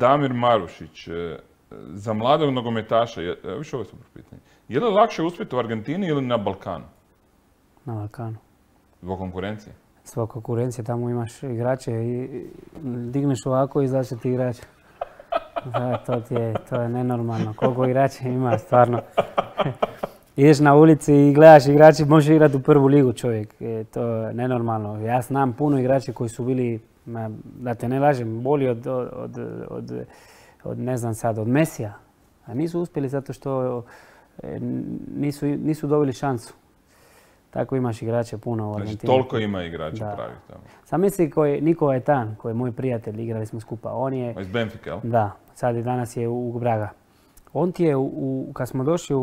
Damir Marušić, za mladog nogometaša, više ovo je super pitanje, je li lakše uspjeti u Argentini ili na Balkanu? Na Balkanu. Zbog konkurencije? Zbog konkurencije, tamo imaš igrače i digneš ovako i izaće ti igrač. To je nenormalno. Koliko igrača ima, stvarno. Ideš na ulici i gledaš igrači, može igrati u prvu ligu čovjek. To je nenormalno. Ja znam puno igrača koji su bili, da te ne lažem, bolji od ne znam sad, od Mesija. A nisu uspjeli zato što nisu dobili šansu. Tako imaš igrače puno u Argentini. Znači, toliko ima igrača pravih tamo. Sam misli Niko Etan, koji je moj prijatelj, igrali smo skupa. On je... Iz Benfica, jel? Da, sad i danas je u Braga. On ti je, kad smo došli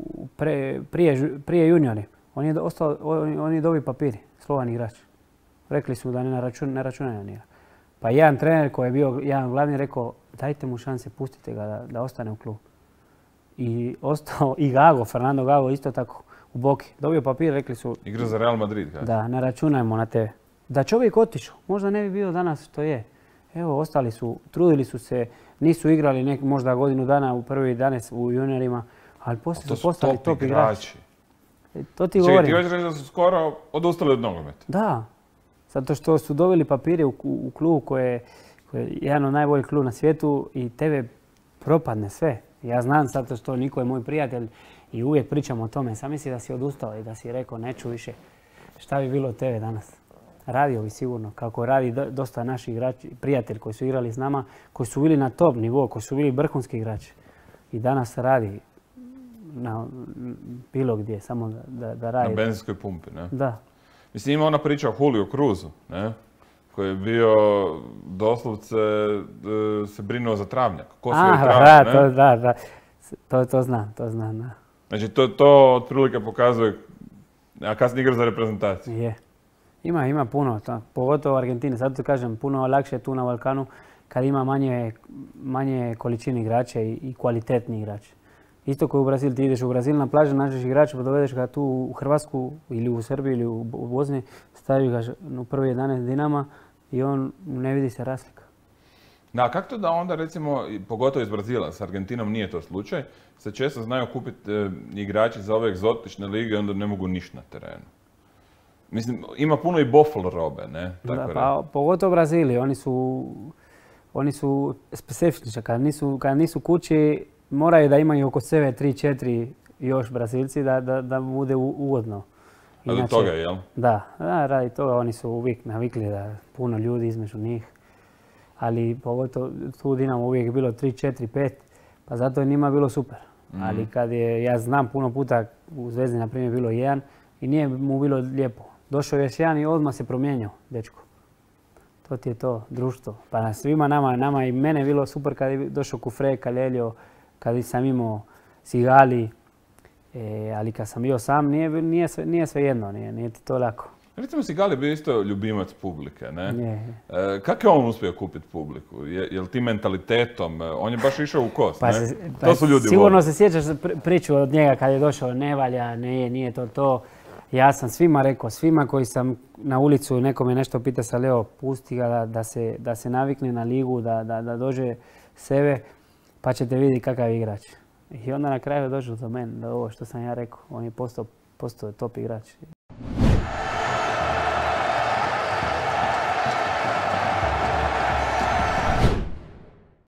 prije juniori, on je dobio papiri, slovan igrač. Rekli su da ne računaju njega. Pa jedan trener koji je bio jedan glavni rekao, dajte mu šanse, pustite ga da ostane u klubu. I ostao i Gago, Fernando Gago isto tako. U Boki. Dobio papir, rekli su... Igra za Real Madrid, kada? Da, ne računajmo na tebe. Da čovjek otišao, možda ne bi bio danas što je. Evo, ostali su, trudili su se, nisu igrali možda godinu dana u prvi dane u juniorima, ali poslije su postali top igrači. To ti govorim. Čekaj, ti hoćeš reći da su skoro odustali od nogometa? Da, zato što su dobili papire u klubu koji je jedan od najboljih kluba na svijetu i tebe propadne sve. Ja znam zato što Niko je moj prijatelj i uvijek pričamo o tome. Sam misli da si odustao i da si rekao neću više. Šta bi bilo od tebe danas? Radio bi sigurno, kako radi dosta naših igrači, prijatelji koji su igrali s nama, koji su bili na top nivou, koji su bili vrhunski igrači. I danas radi na bilo gdje, samo da radi. Na benzinskoj pumpi, ne? Da. Mislim, ima ona priča o Julio Cruzu, ne? Koji je bio doslovce se brinuo za travnjak. Da. To znam, da. Znači, to otprilike pokazuje, a kasnije igra za reprezentaciju. Je. Ima puno, pogotovo u Argentini. Zato kažem, puno lakše je tu na Balkanu kad ima manje količine igrača i kvalitetni igrači. Isto kao u Brazil, ti ideš u Brazil na plažu, nađeš igrača, pa dovedeš ga tu u Hrvatsku ili u Srbiji ili u Bosni, staviš ga u prvi 11 Dinama i on ne vidi se razlika. Da, kako to da onda recimo, pogotovo iz Brazila, s Argentinom nije to slučaj, se često znaju kupiti igrači za ove egzotične lige i onda ne mogu ništa na terenu. Mislim, ima puno i bofl robe, ne? Da, pa pogotovo Brazili, oni su specifični. Kad nisu kući, moraju da imaju oko sebe 3-4 još Brazilci da bude ugodno. Radi toga, jel? Da, radi toga. Oni su uvijek navikli da puno ljudi između njih. Ali pogotovo tu Dinamo uvijek bilo 3, 4, 5, pa zato je njima bilo super. Ali kad ja znam puno puta u Zvezdi, na primjer, bilo jedan i nije mu bilo lijepo. Došao je još jedan i odmah se promijenio, dečko. To ti je to, društvo. Pa svima nama i mene je bilo super kad je došao Kufre, Kaleljo, kad sam imao Sigali, ali kad sam bio sam nije sve jedno, nije ti to lako. Recimo Sigali bio isto ljubimac publike, ne? Je. Kako je on uspio kupiti publiku? Je li ti mentalitetom? On je baš išao u kost, ne? To su ljudi sigurno se sjećaš priču od njega kad je došao, ne valja, nije to. Ja sam svima rekao, svima koji sam na ulicu nekome nešto pita sa Leo, pusti ga da se navikne na ligu, da dođe sebe, pa ćete vidjeti kakav je igrač. I onda na kraju došao do mene, da ovo što sam ja rekao, on je postao top igrač.